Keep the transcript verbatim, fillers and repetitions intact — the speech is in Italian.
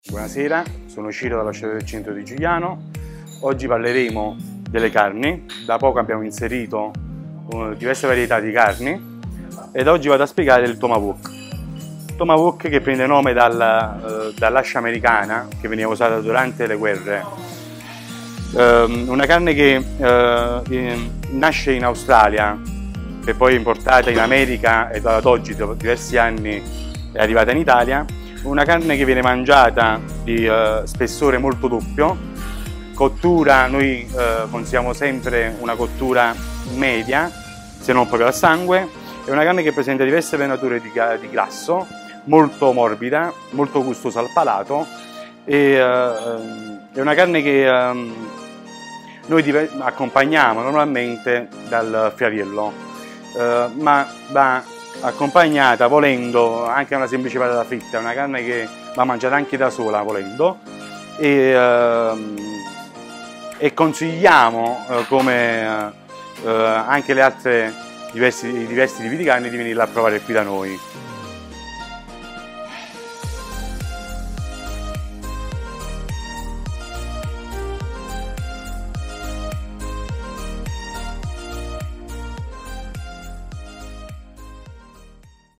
Buonasera, sono Ciro dall'Osteria del Centro di Giuliano. Oggi parleremo delle carni. Da poco abbiamo inserito uh, diverse varietà di carni ed oggi vado a spiegare il tomahawk. Tomahawk che prende nome dal, uh, dall'ascia americana che veniva usata durante le guerre. Uh, una carne che uh, in, nasce in Australia e poi importata in America e ad oggi, dopo diversi anni, è arrivata in Italia. Una carne che viene mangiata di uh, spessore molto doppio, cottura, noi uh, consigliamo sempre una cottura media, se non proprio al sangue. È una carne che presenta diverse venature di, di grasso, molto morbida, molto gustosa al palato e uh, è una carne che um, noi accompagniamo normalmente dal friariello, uh, ma va accompagnata, volendo, anche una semplice patata fritta. È una carne che va mangiata anche da sola, volendo, e, uh, e consigliamo, uh, come uh, anche le altre diversi, diversi tipi di carne, di venirla a provare qui da noi.